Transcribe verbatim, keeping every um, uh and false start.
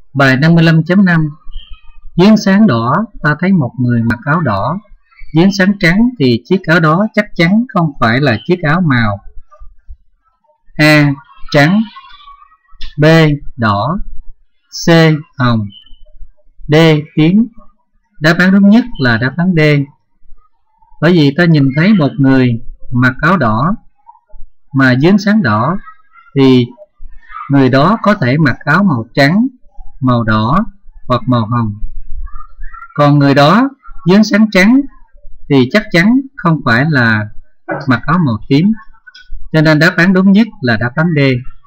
Bài năm mươi lăm chấm năm. Dưới ánh sáng đỏ ta thấy một người mặc áo đỏ. Dưới ánh sáng trắng thì chiếc áo đó chắc chắn không phải là chiếc áo màu A. Trắng, B. Đỏ, C. Hồng, D. Tím. Đáp án đúng nhất là đáp án D. Bởi vì ta nhìn thấy một người mặc áo đỏ mà dưới ánh sáng đỏ thì người đó có thể mặc áo màu trắng, màu đỏ hoặc màu hồng. Còn người đó dưới ánh sáng trắng thì chắc chắn không phải là mặc áo màu tím. Cho nên đáp án đúng nhất là đáp án D.